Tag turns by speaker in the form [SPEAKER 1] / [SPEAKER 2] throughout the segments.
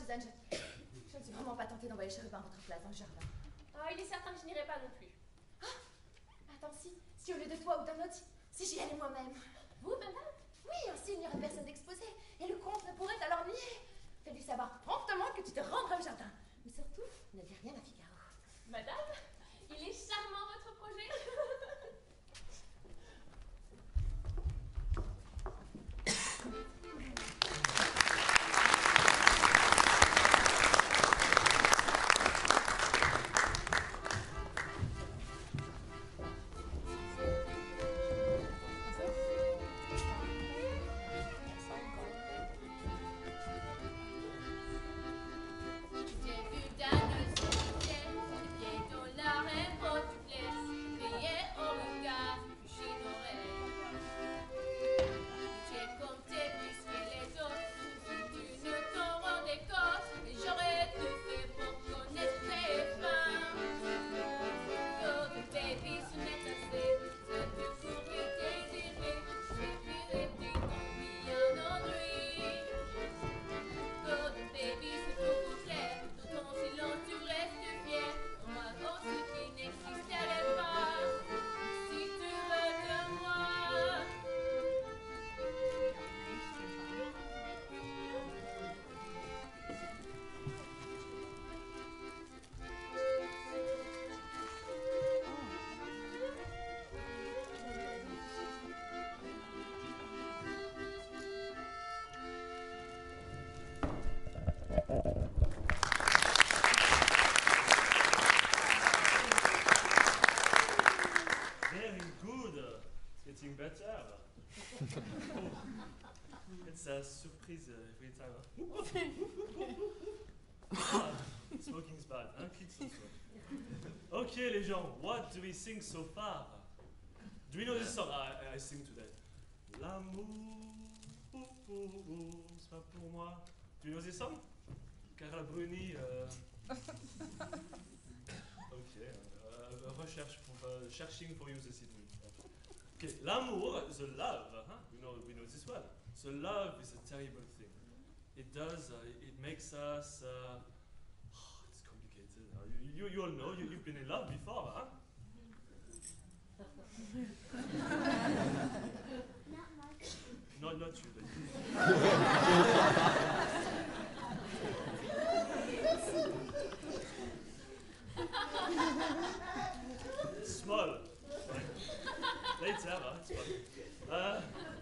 [SPEAKER 1] Suzanne, je ne suis vraiment pas tentée d'envoyer Chérubin à votre place dans le jardin.
[SPEAKER 2] Ah, il est certain que je n'irai pas non plus.
[SPEAKER 1] Attends, si au lieu de toi ou d'un autre, si j'y allais moi-même.
[SPEAKER 2] Vous, madame?
[SPEAKER 1] Oui, ainsi il n'y aurait personne d'exposé, et le comte ne pourrait alors nier. Fais-lui savoir promptement que tu te rendras au jardin. Mais surtout, ne dis rien à Figaro.
[SPEAKER 2] Madame, il est charmant votre projet.
[SPEAKER 3] It's a surprise every time. Smoking's bad, hein? Kids don't smoke. Okay, les gens, what do we sing so far? Do we know this song? I sing today. L'amour, c'est pas pour moi. Do you know this song? Carla Bruni. Okay, recherche pour searching for you this evening. Okay, l'amour, the love, huh? We know this well. The love is a terrible thing. It does, it makes us, it's complicated. You all know, you've been in love before, huh? Not you, Small. Later, huh? It's fun.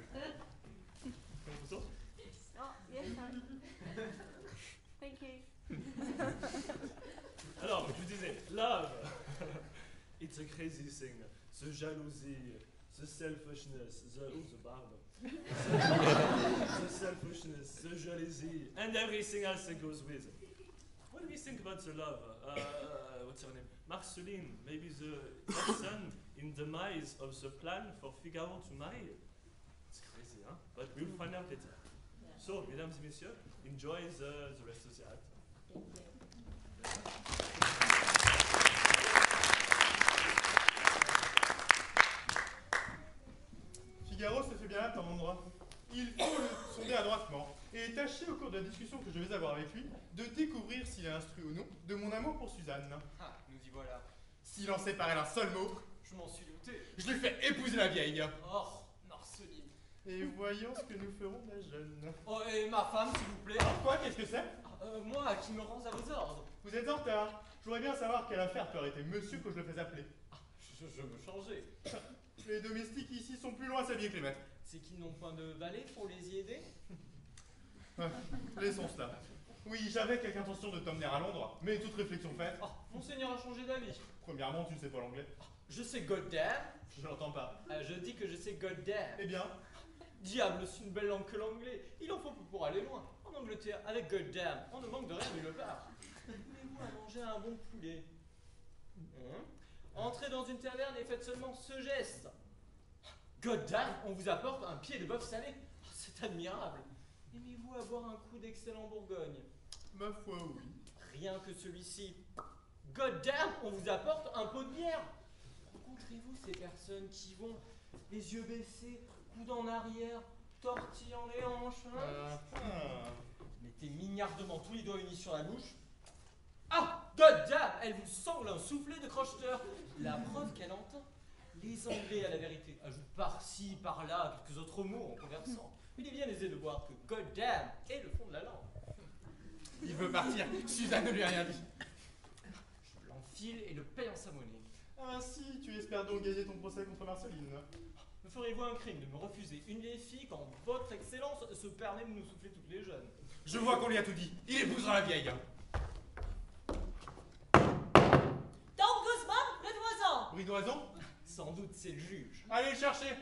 [SPEAKER 4] Oh, yes, sorry. Thank you.
[SPEAKER 3] Alors, je vous disais, love, it's a crazy thing. The jalousie, the selfishness, the barbe. The selfishness, the jealousy, and everything else that goes with. When we think about the love, what's her name? Marceline, maybe the person in the demise of the plan for Figaro to marry. It's crazy, huh? But we'll find out later. So, mesdames et messieurs, enjoy the rest of the act.
[SPEAKER 2] Thank you.
[SPEAKER 5] Figaro se fait bien attendre. Il faut le sonder adroitement et tâcher au cours de la discussion que je vais avoir avec lui de découvrir s'il est instruit ou non de mon amour pour Suzanne.
[SPEAKER 6] Ah, nous y voilà.
[SPEAKER 5] S'il en sait parler un seul mot,
[SPEAKER 6] Je m'en suis douté.
[SPEAKER 5] je lui fais épouser la vieille.
[SPEAKER 6] Oh, Marceline.
[SPEAKER 5] Et voyons ce que nous ferons de la jeune.
[SPEAKER 6] Oh, et ma femme, s'il vous plaît.
[SPEAKER 5] Alors quoi, qu'est-ce que c'est?
[SPEAKER 6] Moi, qui me rends à vos ordres.
[SPEAKER 5] Vous êtes en retard. Je voudrais bien savoir quelle affaire peut arrêter monsieur que je le fais appeler.
[SPEAKER 6] Je me changeais.
[SPEAKER 5] Les domestiques ici sont plus loin à s'habiller que les maîtres.
[SPEAKER 6] C'est qu'ils n'ont point de valet pour les y aider?
[SPEAKER 5] Laissons cela. Oui, j'avais quelque intention de t'emmener à Londres, mais toute réflexion faite.
[SPEAKER 6] Oh, monseigneur a changé d'avis.
[SPEAKER 5] Premièrement, tu ne sais pas l'anglais.
[SPEAKER 6] Je sais goddamn.
[SPEAKER 5] Je l'entends pas.
[SPEAKER 6] Je dis que je sais goddamn.
[SPEAKER 5] Eh bien,
[SPEAKER 6] Diable, c'est une belle langue que l'anglais. Il en faut peu pour aller loin. En Angleterre, avec goddamn, on ne manque de rien nulle part. Aimez-vous à manger un bon poulet? Entrez dans une taverne et faites seulement ce geste. Goddamn, on vous apporte un pied de bœuf salé. Oh, c'est admirable. Aimez-vous à boire un coup d'excellent Bourgogne?
[SPEAKER 5] ma foi, oui.
[SPEAKER 6] Rien que celui-ci. Goddamn, on vous apporte un pot de bière. Rencontrez-vous ces personnes qui vont les yeux baissés, coude en arrière, tortillant les hanches, hein?
[SPEAKER 5] Ah.
[SPEAKER 6] Mais t'es mignard poignardement tous les doigts unis sur la bouche. Ah, God damn, elle vous sangle un soufflet de crocheteur. La preuve qu'elle entend. Les Anglais, à la vérité, ajoutent par-ci, par-là quelques autres mots en conversant. Il est bien aisé de voir que God damn est le fond de la langue.
[SPEAKER 5] Il veut partir. Suzanne ne lui a rien dit.
[SPEAKER 6] Je l'enfile et le paye en sa monnaie.
[SPEAKER 5] Ainsi, tu espères donc gagner ton procès contre Marceline.
[SPEAKER 6] Me feriez-vous un crime de me refuser une vieille fille quand votre excellence se permet de nous souffler toutes les jeunes?
[SPEAKER 5] Je vois qu'on lui a tout dit. Il épousera la vieille.
[SPEAKER 7] Don Guzman, le doison.
[SPEAKER 5] Bruit d'oison?
[SPEAKER 6] Sans doute c'est le juge.
[SPEAKER 5] Allez le chercher.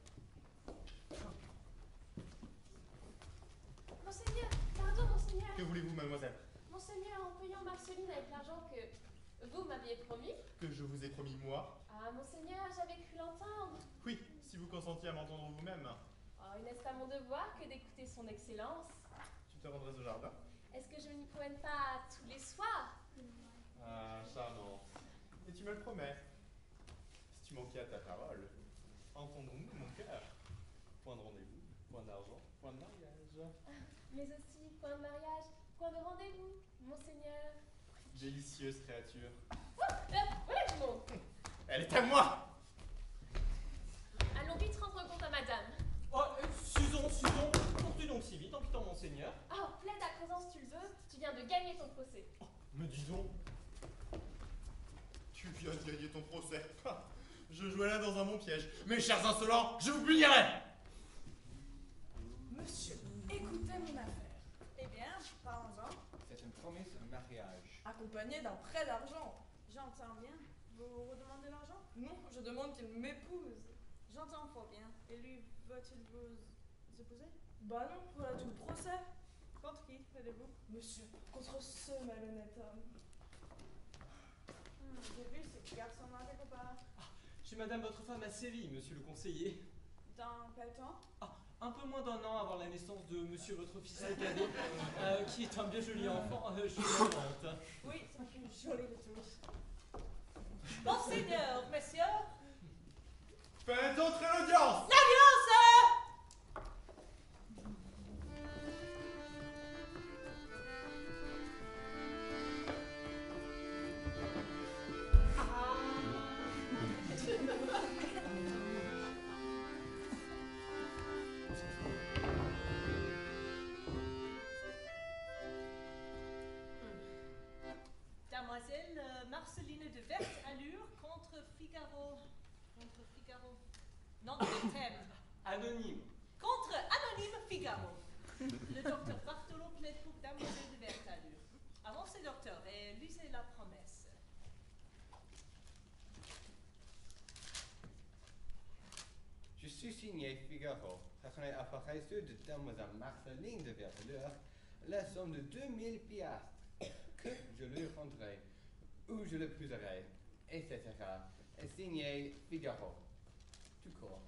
[SPEAKER 2] Monseigneur, pardon, monseigneur.
[SPEAKER 5] Que voulez-vous, mademoiselle?
[SPEAKER 2] Monseigneur, en payant Marceline avec l'argent que vous m'aviez promis.
[SPEAKER 5] Que je vous ai promis, moi?
[SPEAKER 2] Ah, monseigneur, j'avais cru l'entendre.
[SPEAKER 5] Oui, si vous consentiez à m'entendre vous-même.
[SPEAKER 2] Oh, n'est-ce pas mon devoir que d'écouter son excellence?
[SPEAKER 5] Tu te rendrais au jardin?
[SPEAKER 2] Est-ce que je ne m'y promène pas tous les soirs?
[SPEAKER 5] Ah, charmant. Et tu me le promets. Si tu manquais à ta parole, entendons-nous, mon cœur. Point de rendez-vous, point d'argent, point de mariage.
[SPEAKER 2] Mais aussi, point de mariage, point de rendez-vous, monseigneur.
[SPEAKER 5] Délicieuse créature.
[SPEAKER 2] Voilà du monde.
[SPEAKER 5] Elle est à moi!
[SPEAKER 2] Allons vite rendre compte à madame.
[SPEAKER 6] Oh, Susan, portez donc si vite en quittant monseigneur.
[SPEAKER 2] Oh, plaide à présence, tu le veux, tu viens de gagner ton procès.
[SPEAKER 6] Me dis donc.
[SPEAKER 5] Tu viens de gagner ton procès. Je jouais là dans un bon piège. Mes chers insolents, je vous punirai!
[SPEAKER 8] Monsieur, écoutez mon affaire.
[SPEAKER 4] Eh bien, parlons-en.
[SPEAKER 9] C'est une promesse de mariage.
[SPEAKER 8] Accompagné d'un prêt d'argent.
[SPEAKER 4] J'entends bien. Vous redemandez l'argent?
[SPEAKER 8] Non, je demande qu'il m'épouse.
[SPEAKER 4] J'entends fort bien. Et lui, va-t-il vous épouser?
[SPEAKER 8] Bah non, voilà tout le procès.
[SPEAKER 4] Contre qui, plaidez-vous?
[SPEAKER 8] Monsieur, contre ce malhonnête homme.
[SPEAKER 4] J'ai vu ces garçons-là quelque part.
[SPEAKER 6] Chez madame votre femme à Séville, monsieur le conseiller.
[SPEAKER 4] Dans quel temps?
[SPEAKER 6] Un peu moins d'un an avant la naissance de monsieur votre fils cadet, qui est un bien joli enfant, je suis contente.
[SPEAKER 4] Oui, c'est le plus joli de tous.
[SPEAKER 7] Monseigneur, messieurs,
[SPEAKER 5] Faites entrer l'audience!
[SPEAKER 7] Damoiselle Marceline de Verte Allure contre Figaro. Contre Figaro. Non, le thème.
[SPEAKER 6] Anonyme.
[SPEAKER 7] Contre Anonyme Figaro. Le docteur Bartolo plaide pour Damoiselle de Verte Allure. Avancez, docteur, et lisez la promesse.
[SPEAKER 9] Je suis signé Figaro, personnel apparaisseur de Damoiselle Marceline de Verteleur, la somme de 2000 piastres que je lui rendrai, ou je l'épouserai, etc. Et signé Figaro. Tout court.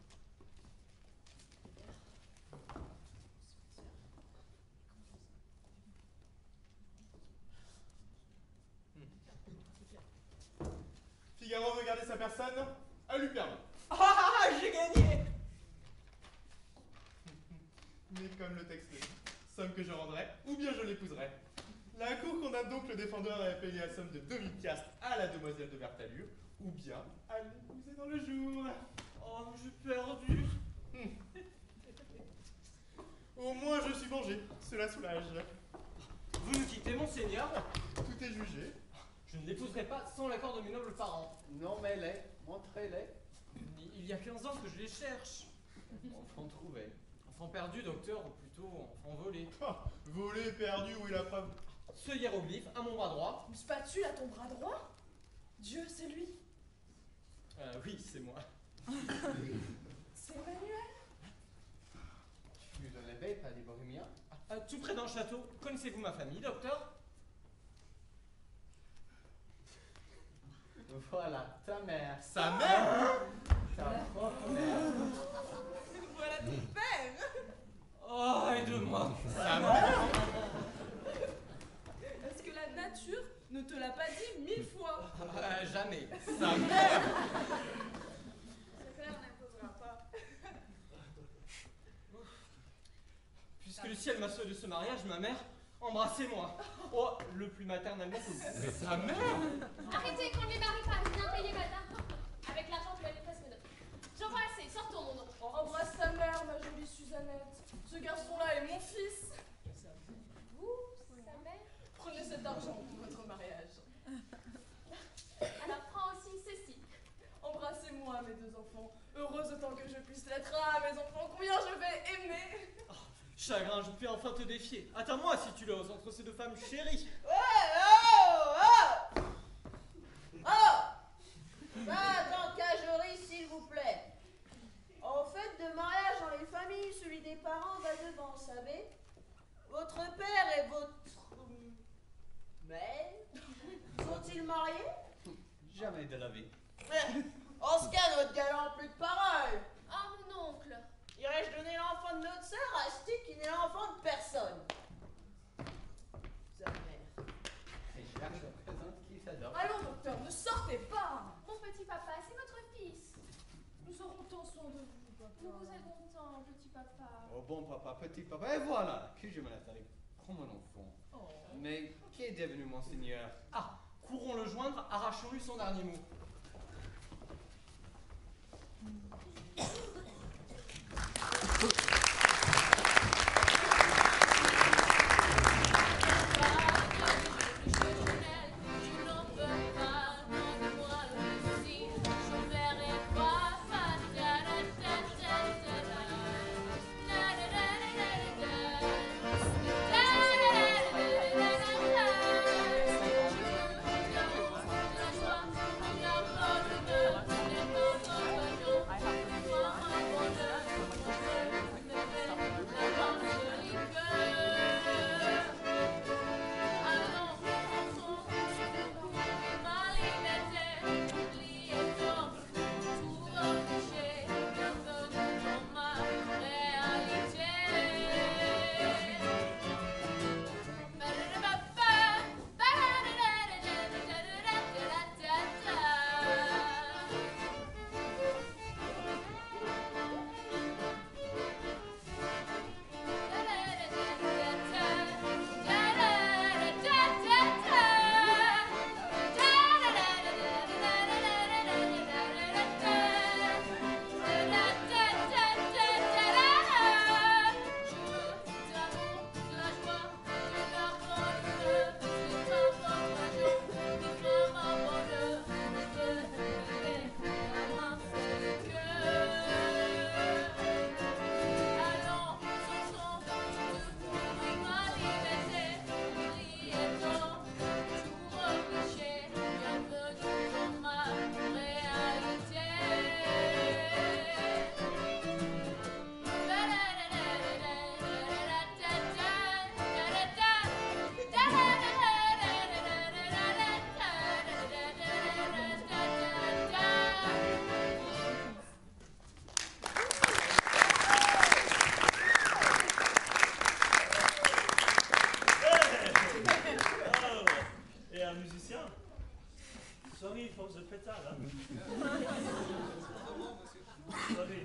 [SPEAKER 5] Figaro veut garder sa personne, à lui permet.
[SPEAKER 6] Ah, j'ai gagné!
[SPEAKER 5] Mais comme le texte le dit, somme que je rendrai, ou bien je l'épouserai. La cour condamne donc le défendeur à payer la somme de 2000 piastres à la demoiselle de Bertalure, ou bien à l'épouser dans le jour.
[SPEAKER 6] Oh, j'ai perdu.
[SPEAKER 5] Au moins je suis vengé, cela soulage.
[SPEAKER 6] Vous nous quittez, monseigneur?
[SPEAKER 5] Tout est jugé.
[SPEAKER 6] Je ne l'épouserai pas sans l'accord de mes nobles parents.
[SPEAKER 9] Nommez-les, montrez-les.
[SPEAKER 6] Il y a 15 ans que je les cherche.
[SPEAKER 9] Enfant trouvé.
[SPEAKER 6] Enfant perdu, docteur, ou plutôt enfant volé.
[SPEAKER 5] Volé, perdu, où est la preuve?
[SPEAKER 6] Ce hiéroglyphe à mon bras droit.
[SPEAKER 8] Une spatule à ton bras droit? Dieu, c'est lui.
[SPEAKER 6] Oui, c'est moi.
[SPEAKER 8] C'est Emmanuel.
[SPEAKER 9] Tu nous en avais pas des bohémiens?
[SPEAKER 6] Tout près d'un château. Connaissez-vous ma famille, docteur?
[SPEAKER 9] Voilà, ta mère.
[SPEAKER 5] Sa mère?
[SPEAKER 9] Ta propre mère.
[SPEAKER 8] Voilà ton père.
[SPEAKER 6] Oh, aide-moi.
[SPEAKER 5] Sa mère?
[SPEAKER 8] Est-ce que la nature ne te l'a pas dit 1000 fois?
[SPEAKER 6] Jamais.
[SPEAKER 5] Sa mère?
[SPEAKER 4] Ce père n'imposera pas.
[SPEAKER 6] Puisque le ciel m'a sauvé de ce mariage, ma mère, Embrassez-moi. Oh, le plus maternellement possible.
[SPEAKER 5] Sa mère?
[SPEAKER 2] Arrêtez, qu'on ne les marie pas. Bien payé, madame. Avec l'argent, je vais aller presque noter. J'en vois assez. Sortons, mon nom.
[SPEAKER 8] Embrasse ta mère, ma jolie Suzannette. Ce garçon-là est mon fils.
[SPEAKER 2] Vous, sa mère.
[SPEAKER 8] Prenez cet argent pour votre mariage.
[SPEAKER 2] Alors, prends aussi ceci.
[SPEAKER 8] Embrassez-moi, mes deux enfants. Heureuse autant que je puisse l'être. Ah, mes enfants, combien je vais aimer.
[SPEAKER 6] Chagrin, je puis enfin te défier. Attends-moi si tu l'oses entre ces deux femmes chéries.
[SPEAKER 10] Pas d'encagerie, s'il vous plaît. En fait de mariage dans les familles, celui des parents va devant, savez. Votre père et votre mère sont-ils mariés?
[SPEAKER 9] Jamais de la vie.
[SPEAKER 10] En ce cas, notre galant plus de paroles.
[SPEAKER 2] Ah, mon oncle.
[SPEAKER 10] Irais-je donner l'enfant de notre sœur à Asti qui n'est l'enfant de personne? Sa mère.
[SPEAKER 9] Et cherche à présent qui s'adore.
[SPEAKER 8] Allons, docteur, ne sortez pas.
[SPEAKER 2] Mon petit papa, c'est votre fils.
[SPEAKER 8] Nous aurons tant soin de vous, papa.
[SPEAKER 2] Nous vous aimons tant, petit papa.
[SPEAKER 9] Oh bon papa, petit papa, et voilà que je me laisse avec comme un enfant.
[SPEAKER 8] Oh.
[SPEAKER 9] Mais qu'est devenu monseigneur?
[SPEAKER 6] Ah, courons le joindre, arrachons-lui son dernier mot.
[SPEAKER 3] Sorry for the pétard, hein? Sorry.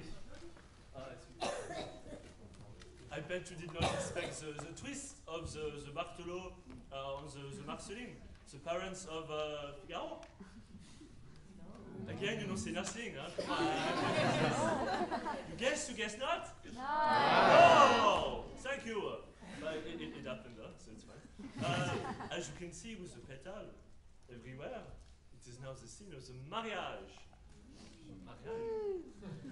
[SPEAKER 3] I bet you did not expect the twist of the Bartolo on the Marceline, the parents of Figaro. Again, you don't say nothing, huh? You guess not?
[SPEAKER 2] No.
[SPEAKER 3] Oh, thank you. It happened, huh? So it's fine. As you can see with the petal everywhere, it is now the scene of the mariage. Mariage.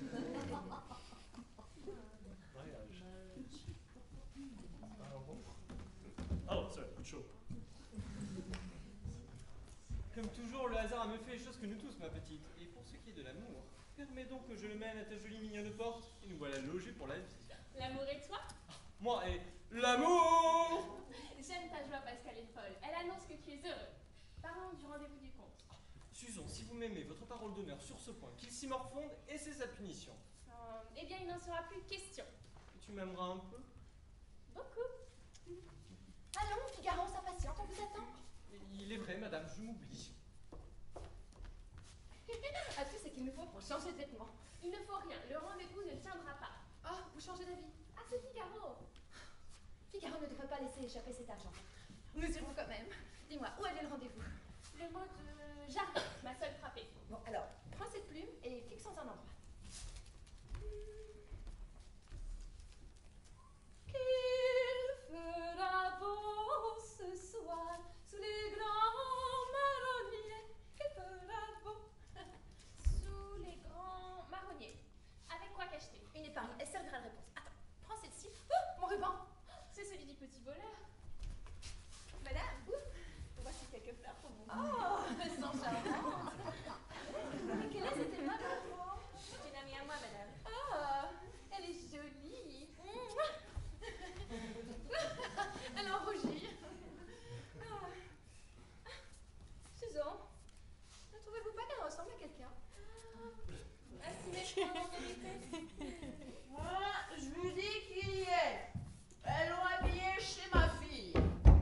[SPEAKER 3] Oh, sorry, chaud.
[SPEAKER 6] Comme toujours, le hasard a me fait les choses que nous tous, ma petite. Et pour ce qui est de l'amour, permets donc que je le mène à ta jolie mignonne porte, et nous voilà logés pour la vie.
[SPEAKER 2] L'amour et toi?
[SPEAKER 6] Moi et l'amour!
[SPEAKER 2] J'aime ta joie parce qu'elle est folle. Elle annonce que tu es heureux. Parlons du rendez-vous du comte.
[SPEAKER 6] Susan, si vous m'aimez, votre parole d'honneur sur ce point, qu'il s'y morfonde, et c'est sa punition.
[SPEAKER 2] Eh bien, il n'en sera plus question.
[SPEAKER 6] Et tu m'aimeras un peu?
[SPEAKER 2] Beaucoup. Allons, Figaro, s'impatiente, on vous attend.
[SPEAKER 6] Il est vrai, madame, je m'oublie.
[SPEAKER 2] Ah, tu sais qu'il nous faut pour changer de vêtements. Il ne faut rien, le rendez-vous ne tiendra pas.
[SPEAKER 1] Oh, vous changez d'avis.
[SPEAKER 2] Ah, c'est Figaro.
[SPEAKER 1] Figaro ne devrait pas laisser échapper cet argent. Nous irons quand même. Dis-moi, où avait le rendez-vous?
[SPEAKER 2] Le mot de jardin m'a seule frappée.
[SPEAKER 1] Bon, alors, prends cette plume et fixons un endroit.
[SPEAKER 2] Qu'il fera beau ce soir sous les grands marronniers. Qu'il fera beau sous les grands marronniers. Avec quoi cacheter?
[SPEAKER 1] Une épargne, elle servira de réponse. Attends, prends celle-ci. Oh, mon ruban!
[SPEAKER 2] C'est celui du petit voleur.
[SPEAKER 1] Madame,
[SPEAKER 2] Voici quelques fleurs pour vous.
[SPEAKER 1] oh, elles sont charmantes. Quelle est cette aimable enfant?
[SPEAKER 2] C'est une amie à moi, madame.
[SPEAKER 1] Ah, elle est jolie. Elle en rougit. Ah. Susan, ne trouvez-vous pas qu'elle ressemble à quelqu'un?
[SPEAKER 2] Assez méchant en vérité.
[SPEAKER 10] Ah, je vous dis qu'il y est. Elles l'ont habillée chez ma fille.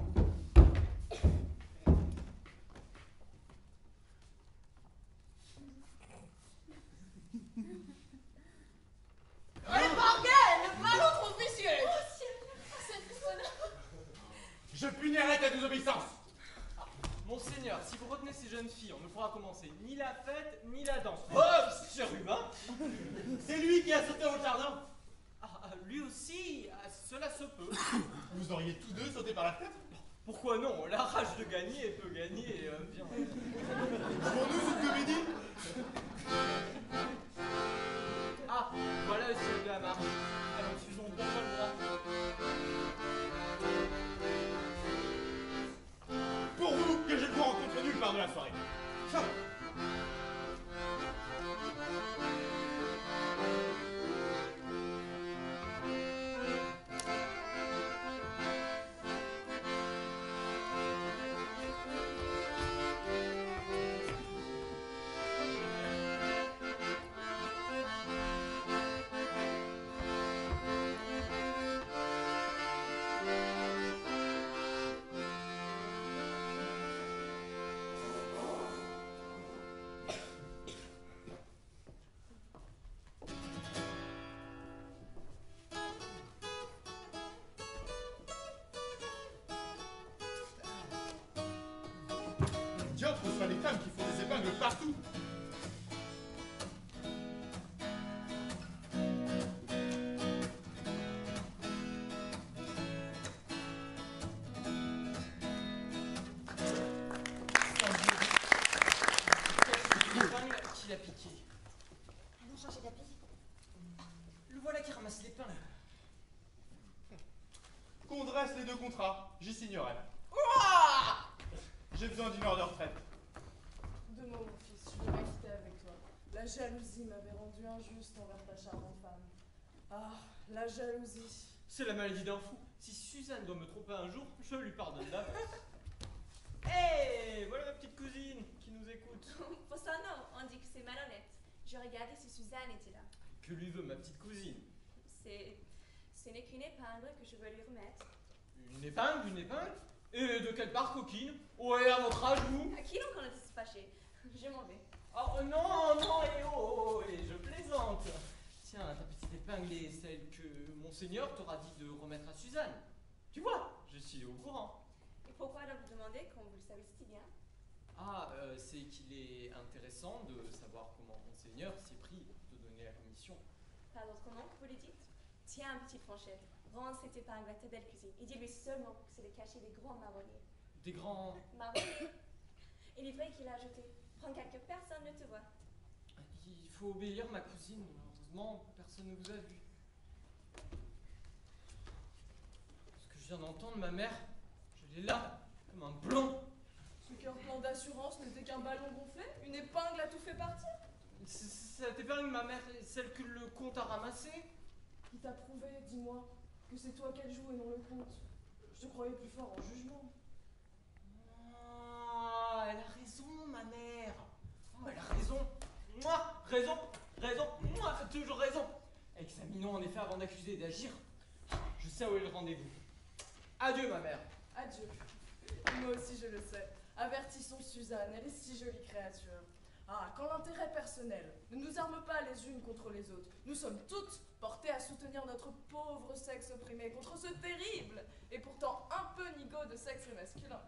[SPEAKER 10] Allez, Bargaine, mal autre officier.
[SPEAKER 5] Je punirai ta désobéissance.
[SPEAKER 6] Monseigneur, si vous retenez ces jeunes filles, on ne pourra commencer ni la fête, ni la danse. Oh, chérubin!
[SPEAKER 5] C'est lui qui a sauté au jardin.
[SPEAKER 6] Ah, lui aussi, cela se peut.
[SPEAKER 5] Vous auriez tous deux sauté par la fenêtre?
[SPEAKER 6] Pourquoi non? La rage de gagner peut gagner, bien.
[SPEAKER 5] Pour nous, cette comédie?
[SPEAKER 6] Ah, voilà le ciel de la marche. Alors, Susan, bon le droit.
[SPEAKER 5] Pour vous, que je ne vous rencontre nulle part de la soirée. Ciao. Diable, ce sont les femmes qui font des épingles partout.
[SPEAKER 6] L'épingle qui l'a piqué.
[SPEAKER 1] Allons changer d'habit.
[SPEAKER 6] Le voilà qui ramasse l'épingle.
[SPEAKER 5] Qu'on dresse les deux contrats, j'y signerai. J'ai besoin d'une heure de retraite.
[SPEAKER 8] De mots, mon fils, je veux m'acquitter avec toi. La jalousie m'avait rendu injuste envers ta charmante femme. Ah, la jalousie.
[SPEAKER 6] C'est la maladie d'un fou. Si Suzanne doit me tromper un jour, je lui pardonne d'avance. Hé, voilà ma petite cousine qui nous écoute.
[SPEAKER 2] Pour son nom, on dit que c'est malhonnête. Je regardais si Suzanne était là.
[SPEAKER 6] Que lui veut ma petite cousine?
[SPEAKER 2] Ce n'est qu'une épingle que je veux lui remettre.
[SPEAKER 6] Une épingle, une épingle? Et de quelle part, coquine? Ouais, à votre âge, vous?
[SPEAKER 2] À qui donc on était fâché? Je m'en vais.
[SPEAKER 6] Oh non, non, et je plaisante. Tiens, ta petite épingle est celle que Monseigneur t'aura dit de remettre à Suzanne. Tu vois, je suis au courant.
[SPEAKER 2] Et pourquoi donc vous demander quand vous le savez si bien?
[SPEAKER 6] Ah, c'est qu'il est intéressant de savoir comment Monseigneur s'est pris de donner la commission.
[SPEAKER 2] Par d'autres noms, vous le dites? Tiens, petite Franchette, rends cette épingle à ta belle cousine et dis-lui seulement que c'est de cacher des grands marronniers.
[SPEAKER 6] Des grands...
[SPEAKER 2] Marronniers? Et l'ivraie qu'il a ajouté. Prends quelque personne ne te voit.
[SPEAKER 6] Il faut obéir, ma cousine. Heureusement, personne ne vous a vu. Ce que je viens d'entendre, ma mère, je l'ai là, comme un blanc.
[SPEAKER 8] Ce qu'un plan d'assurance n'était qu'un ballon gonflé? Une épingle a tout fait partir?
[SPEAKER 6] Cette épingle, ma mère, est celle que le comte a ramassée.
[SPEAKER 8] Qui t'a prouvé, dis-moi, que c'est toi qu'elle joue et non le comte? Je te croyais plus fort en jugement.
[SPEAKER 6] Ah, elle a raison, ma mère. Oh, elle a raison. Moi, raison, moi, toujours raison. Examinons en effet avant d'accuser et d'agir. Je sais où est le rendez-vous. Adieu, ma mère.
[SPEAKER 8] Adieu. Moi aussi je le sais. Avertissons Suzanne, elle est si jolie créature. Ah, quand l'intérêt personnel ne nous arme pas les unes contre les autres, nous sommes toutes portées à soutenir notre pauvre sexe opprimé contre ce terrible et pourtant un peu nigaud de sexe masculin.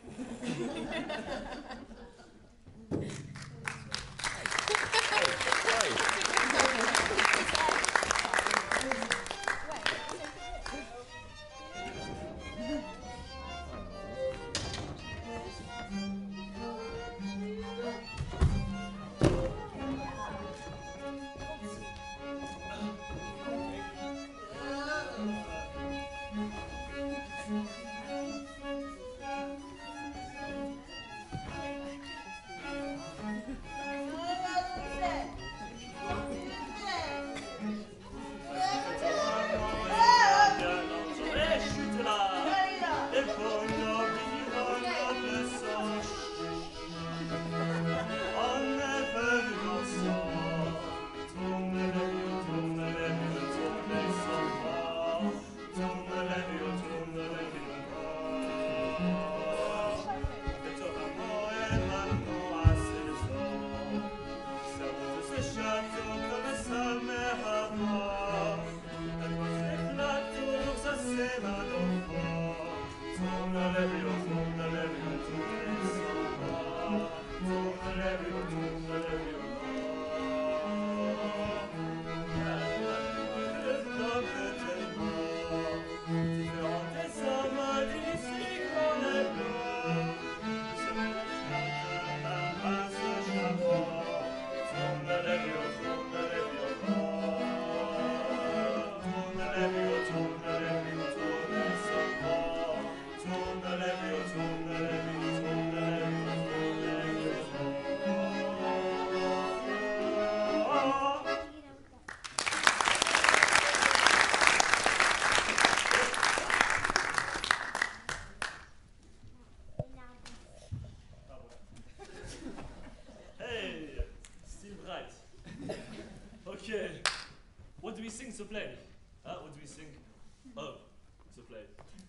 [SPEAKER 3] Okay, what do we sing to play? What do we sing of to play?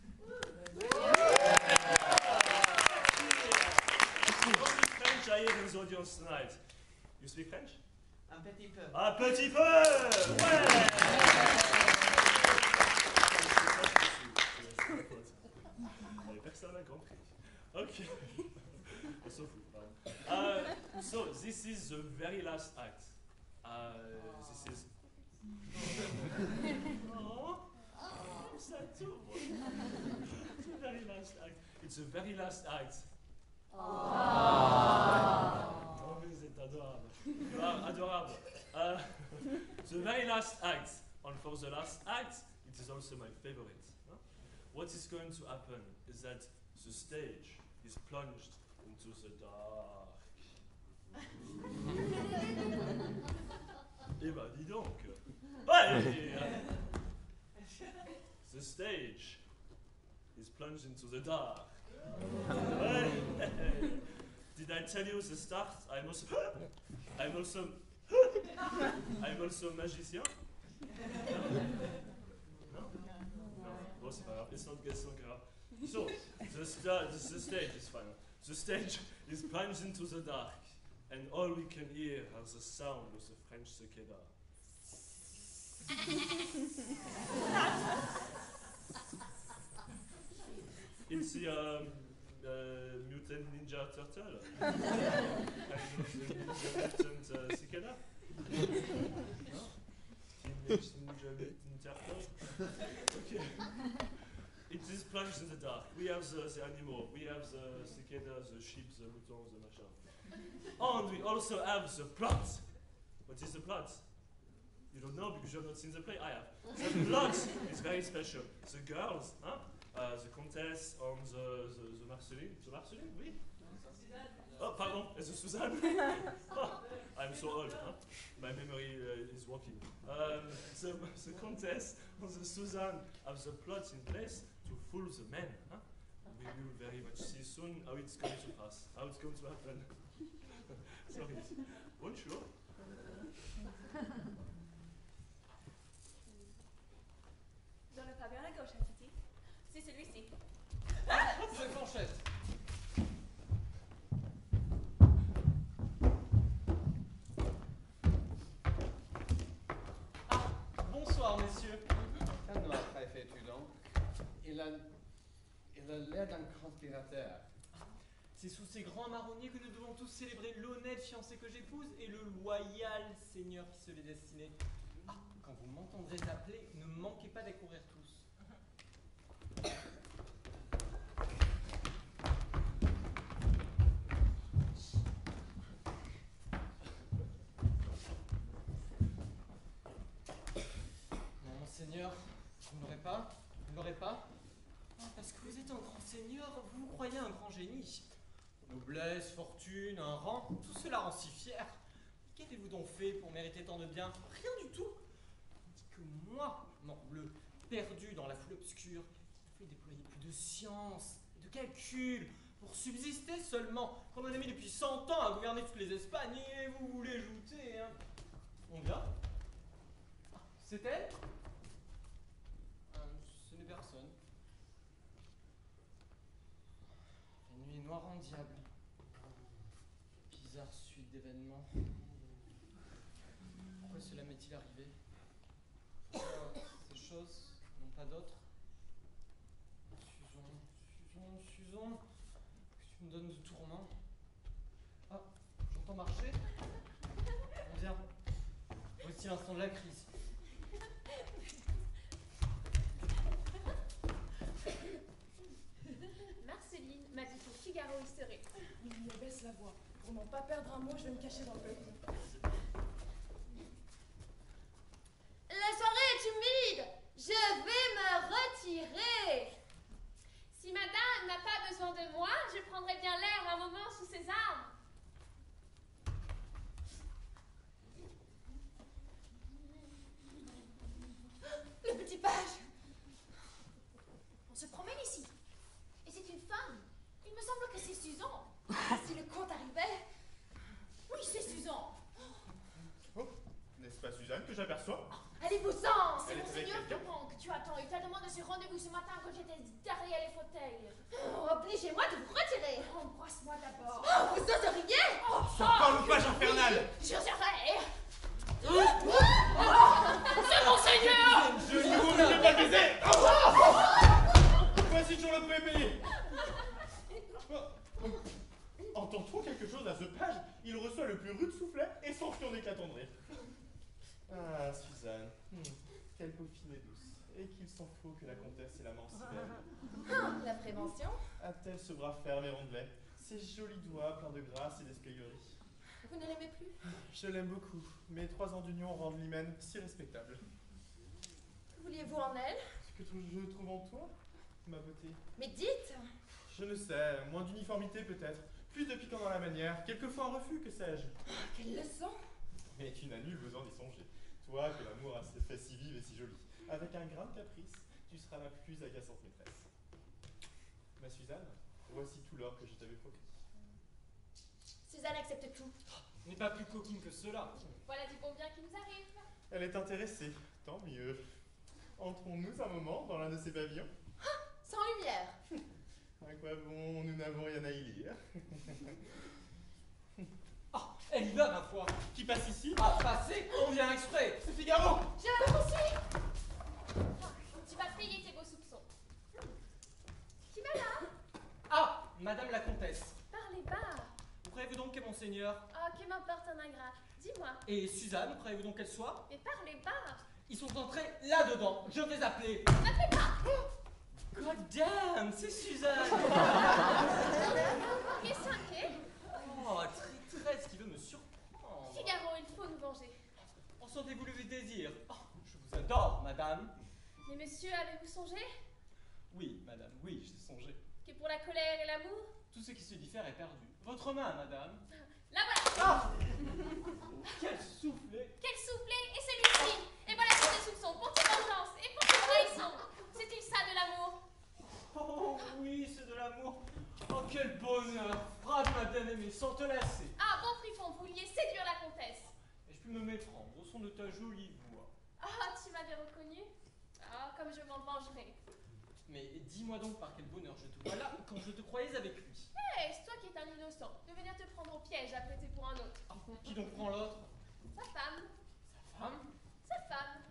[SPEAKER 3] Only French I hear in the audience tonight. You speak French?
[SPEAKER 6] Un petit peu.
[SPEAKER 3] Un petit peu! Ouais! Personne n'a compris. Okay. So, so this is the very last act. This is. Oh, I'm sad too. It's the very last act. It's the very last act. Oh, mais c'est adorable. Adorable. The very last act. And for the last act, it is also my favorite. Huh? What is going to happen is that the stage is plunged into the dark. Eh ben, dis donc. Ouais! The stage is plunged into the dark. Did I tell you the start? I'm also magicien. No? Bon, c'est pas grave. It's not grave. So, the stage is fine. The stage is plunged into the dark, and all we can hear are the sound of the French cicada. It's the mutant ninja turtle. And the mutant cicada. No? Teenage ninja mutant turtle. Okay. It is plunged in the dark. We have the animal, we have the cicada, the sheep, the mouton, the machin. And we also have the plot. What is the plot? You don't know because you have not seen the play. I have. The plot is very special. The girls, the Comtesse and the Marceline. The Marceline, oui? Oh, pardon, the Suzanne. Oh, I'm so old, my memory is working. The Comtesse and the Suzanne have the plot in place to fool the men. We will very much see soon how it's going to pass, how it's going to happen. Sorry. Bonjour.
[SPEAKER 2] Dans le pavillon à gauche, Titi. C'est celui-ci.
[SPEAKER 6] C'est Fanchette.
[SPEAKER 9] vêtu donc? Il a l'air d'un conspirateur.
[SPEAKER 6] C'est sous ces grands marronniers que nous devons tous célébrer l'honnête fiancé que j'épouse et le loyal seigneur qui se l'est destiné. Ah, quand vous m'entendrez appeler, ne manquez pas d'accourir tous. Non, monseigneur, vous ne l'aurez pas? Vous ne l'aurez pas? Ah, parce que vous êtes un grand seigneur, vous vous croyez un grand génie. Noblesse, fortune, un rang, tout cela rend si fier. Qu'avez-vous donc fait pour mériter tant de bien? Rien du tout. Tandis que moi, morbleu, perdu dans la foule obscure, il faut déployer plus de science et de calcul pour subsister seulement. Qu'on en a mis depuis 100 ans à gouverner toutes les Espagnes et vous voulez jouter, hein? On vient? Ah, c'est elle? Ce n'est personne. La nuit est noire en diable. Bizarre suite d'événements. Pourquoi cela m'est-il arrivé? Pourquoi ces choses n'ont pas d'autres? Susan, que tu me donnes de tourments. Ah, j'entends marcher. On vient. Voici l'instant de la crise.
[SPEAKER 2] Marceline m'a dit que Figaro y serait.
[SPEAKER 8] Il baisse la voix. Pour n'en pas perdre un mot, je vais me cacher dans le balcon.
[SPEAKER 1] La soirée est humide. Je vais me retirer.
[SPEAKER 2] Si madame n'a pas besoin de moi, je prendrai bien l'air un moment sous ses arbres.
[SPEAKER 1] Le petit page. On se promène ici. Et c'est une femme. Il me semble que c'est Susan. Si le comte arrivait. Oui, c'est Susan.
[SPEAKER 5] Oh, n'est-ce pas Suzanne que j'aperçois?
[SPEAKER 1] Allez-vous-en. C'est
[SPEAKER 5] Elle est
[SPEAKER 1] mon
[SPEAKER 5] avec
[SPEAKER 1] seigneur
[SPEAKER 5] quelqu'un.
[SPEAKER 1] Durand que tu attends. Il t'a demandé ce rendez-vous ce matin quand j'étais derrière les fauteuils. Oh, obligez-moi de vous retirer.
[SPEAKER 2] Embrasse-moi d'abord.
[SPEAKER 1] Oh, vous oseriez?
[SPEAKER 5] Encore le page infernal!
[SPEAKER 1] J'oserais.
[SPEAKER 2] C'est mon seigneur!
[SPEAKER 5] Je ne vous ai pas baiser! Voici toujours le prix payé. Entend-on quelque chose à ce page? Il reçoit le plus rude soufflet et s'enfuit en éclatant de rire. Ah, Suzanne, quelle peaufine et douce. Et qu'il s'en faut que la comtesse ait la mort si belle.
[SPEAKER 1] La prévention?
[SPEAKER 5] A-t-elle ce bras ferme et rondelet? Ces jolis doigts pleins de grâce et d'espièglerie.
[SPEAKER 1] Vous ne l'aimez plus?
[SPEAKER 5] Je l'aime beaucoup. Mes 3 ans d'union rendent l'hymen si respectable.
[SPEAKER 1] Que vouliez-vous en elle?
[SPEAKER 5] Ce que je trouve en toi, ma beauté.
[SPEAKER 1] Mais dites!
[SPEAKER 5] Je ne sais, moins d'uniformité peut-être, plus de piquant dans la manière, quelquefois un refus, que sais-je.
[SPEAKER 1] Quelle leçon!
[SPEAKER 5] Mais tu n'as nul besoin d'y songer. Toi que l'amour a fait si vive et si jolie. Avec un grain de caprice, tu seras la plus agaçante maîtresse. Ma Suzanne, voici tout l'or que je t'avais promis.
[SPEAKER 1] Suzanne accepte tout.
[SPEAKER 6] N'est pas plus coquine que cela.
[SPEAKER 2] Voilà du bon bien qui nous arrive.
[SPEAKER 5] Elle est intéressée, tant mieux. Entrons-nous un moment dans l'un de ces pavillons?
[SPEAKER 1] Sans lumière.
[SPEAKER 5] À quoi bon, nous n'avons rien à y lire.
[SPEAKER 6] Ah, elle y va, ma foi.
[SPEAKER 5] Qui passe ici?
[SPEAKER 6] Ah, passer, on vient exprès.
[SPEAKER 5] C'est Figaro!
[SPEAKER 1] Je vous suis!
[SPEAKER 2] Tu vas payer tes beaux soupçons. Qui va là?
[SPEAKER 6] Ah, madame la comtesse.
[SPEAKER 2] Parlez bas.
[SPEAKER 6] Vous croyez-vous donc qu'est monseigneur?
[SPEAKER 2] Oh, que m'importe un ingrat. Dis-moi.
[SPEAKER 6] Et Suzanne, croyez-vous donc qu'elle soit?
[SPEAKER 2] Mais parlez bas.
[SPEAKER 6] Ils sont entrés là-dedans. Je vais appeler.
[SPEAKER 2] N'appelez pas.
[SPEAKER 6] God damn, c'est Suzanne.
[SPEAKER 2] Qu'est-ce inquiet?
[SPEAKER 6] Oh, traîtresse qui veut me surprendre.
[SPEAKER 2] Figaro, il faut nous venger.
[SPEAKER 6] En sentez-vous le désir? Oh, je vous adore, madame.
[SPEAKER 2] Mais monsieur, avez-vous songé
[SPEAKER 6] Oui, madame, oui, j'ai songé.
[SPEAKER 2] que pour la colère et l'amour,
[SPEAKER 6] Tout ce qui se diffère est perdu. Votre main, madame.
[SPEAKER 2] la voilà.
[SPEAKER 6] Ah! Quel soufflet!
[SPEAKER 2] Quel soufflet et celui-ci. Et voilà tous les soupçons pour tes vengeances et pour tes trahisons. C'est-il ça de l'amour?
[SPEAKER 6] Oh oui, c'est de l'amour. Oh, quel bonheur! Frappe, ma bien-aimée, sans te lasser.
[SPEAKER 2] Ah, bon fripon, vous vouliez séduire la comtesse.
[SPEAKER 6] Et je puis me méprendre au son de ta jolie voix.
[SPEAKER 2] Ah, tu m'avais reconnu? Ah, comme je m'en vengerai.
[SPEAKER 6] Mais dis-moi donc par quel bonheur je te vois là quand je te croyais avec lui.
[SPEAKER 2] Hé, c'est toi qui es un innocent, de venir te prendre au piège à prêter pour un autre.
[SPEAKER 6] Ah, qui donc prend l'autre?
[SPEAKER 2] Sa femme,
[SPEAKER 6] Sa femme?
[SPEAKER 2] sa femme.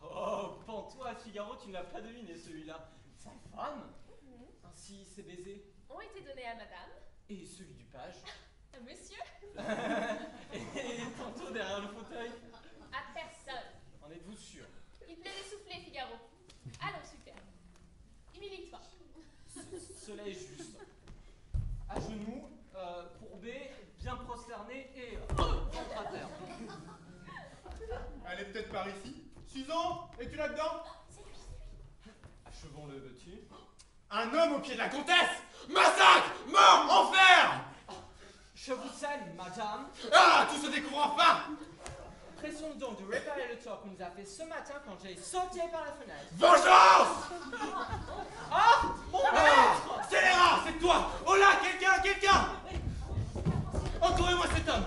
[SPEAKER 6] Oh, Pantois, Figaro, tu ne l'as pas deviné celui-là. Sa femme. Ainsi, ses baisers.
[SPEAKER 2] Ont été donnés à madame,
[SPEAKER 6] Et celui du page.
[SPEAKER 2] à monsieur,
[SPEAKER 6] Et tantôt derrière le fauteuil.
[SPEAKER 2] à personne.
[SPEAKER 6] En êtes-vous sûr?
[SPEAKER 2] Il plaît d'essouffler, Figaro. Allons, super. Humilie-toi.
[SPEAKER 6] Cela est juste. À genoux, courbé, bien prosterné et ventre à terre.
[SPEAKER 5] Elle est peut-être par ici. Susan, es-tu là-dedans?
[SPEAKER 6] Achevons-le, veux-tu?
[SPEAKER 5] Un homme au pied de la comtesse! Massacre! Mort! Enfer!
[SPEAKER 6] Je vous salue, madame.
[SPEAKER 5] Ah! Tout se découvre enfin!
[SPEAKER 6] Pressons donc de réparer le tort qu'on nous a fait ce matin quand j'ai sauté par la fenêtre.
[SPEAKER 5] Vengeance!
[SPEAKER 6] Ah! Mon maître!
[SPEAKER 5] Scélérat, c'est toi! Oh là, quelqu'un! Entourez-moi cet homme!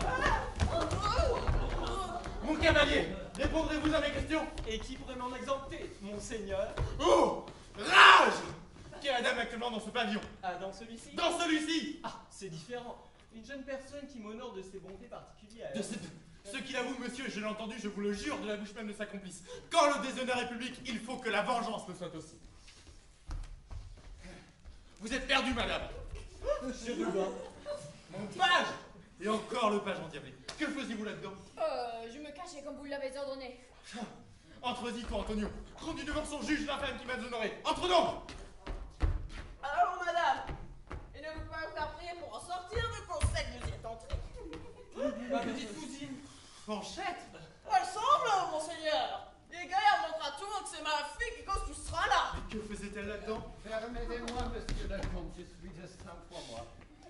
[SPEAKER 5] Mon cavalier, répondrez-vous à mes questions?
[SPEAKER 6] Et qui pourrait m'en exempter, monseigneur?
[SPEAKER 5] Oh! Rage! Qui est la dame actuellement dans ce pavillon?
[SPEAKER 6] Ah, dans celui-ci?
[SPEAKER 5] Dans celui-ci!
[SPEAKER 6] Ah, c'est différent. Une jeune personne qui m'honore de ses bontés particulières.
[SPEAKER 5] Ce qu'il avoue, monsieur, je l'ai entendu, je vous le jure, de la bouche même de sa complice. Quand le déshonneur est public, il faut que la vengeance le soit aussi. Vous êtes perdu, madame.
[SPEAKER 6] Chérubin.
[SPEAKER 5] Mon page! Et encore le page endiablé. Que faisiez-vous là-dedans?
[SPEAKER 1] Je me cachais comme vous l'avez ordonné.
[SPEAKER 5] Entre-y, toi, Antonio. Conduis devant son juge l'infâme qui m'a déshonoré. Entre donc!
[SPEAKER 10] Alors, madame, il ne veut pas vous faire prier pour en sortir du conseil que vous y êtes entré.
[SPEAKER 6] Ma petite cousine.
[SPEAKER 5] Fanchette!
[SPEAKER 10] Elle semble, monseigneur. Les gars montrent à tout le monde que c'est ma fille qui cause tout ce là.
[SPEAKER 5] Mais que faisait-elle là-dedans?
[SPEAKER 9] Permettez-moi, monsieur le comte, je suis destin pour moi.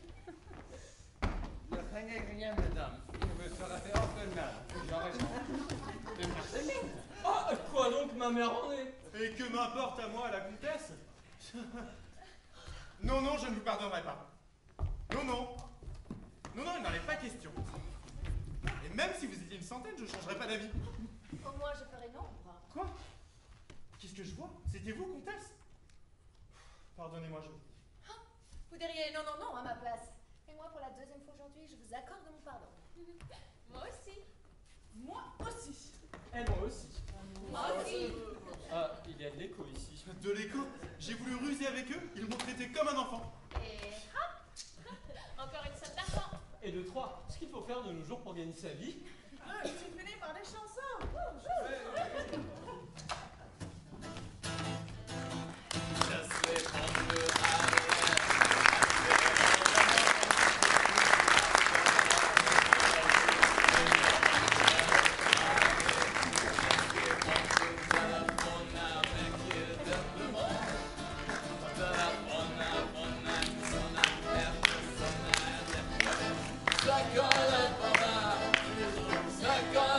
[SPEAKER 9] Ne craignez rien, madame. Il me sera fait aucun mal. J'en réponds.
[SPEAKER 5] Et Marceline?
[SPEAKER 6] Ah, quoi donc, ma mère en est?
[SPEAKER 5] Et que m'importe à moi la comtesse? Non, non, je ne vous pardonnerai pas. Non, non. Non, non, il n'en est pas question. Et même si vous étiez une centaine, je ne changerais pas d'avis.
[SPEAKER 1] Au moins, je ferai nombre.
[SPEAKER 5] Quoi? Qu'est-ce que je vois? C'était vous, comtesse? Pardonnez-moi, je...
[SPEAKER 1] Vous diriez non, non, non à ma place. Et moi, pour la deuxième fois aujourd'hui, je vous accorde mon pardon.
[SPEAKER 2] Moi aussi.
[SPEAKER 8] Moi aussi.
[SPEAKER 6] Et moi aussi.
[SPEAKER 1] Moi aussi.
[SPEAKER 6] Ah, il y a de l'écho ici.
[SPEAKER 5] De l'écho? J'ai voulu ruser avec eux, ils m'ont traité comme un enfant.
[SPEAKER 1] Et
[SPEAKER 2] Encore une somme d'argent.
[SPEAKER 6] Et de 3, ce qu'il faut faire de nos jours pour gagner sa vie.
[SPEAKER 8] Tu finis par des chansons.
[SPEAKER 11] Ça colle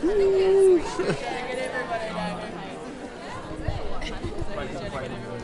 [SPEAKER 8] Get everybody down.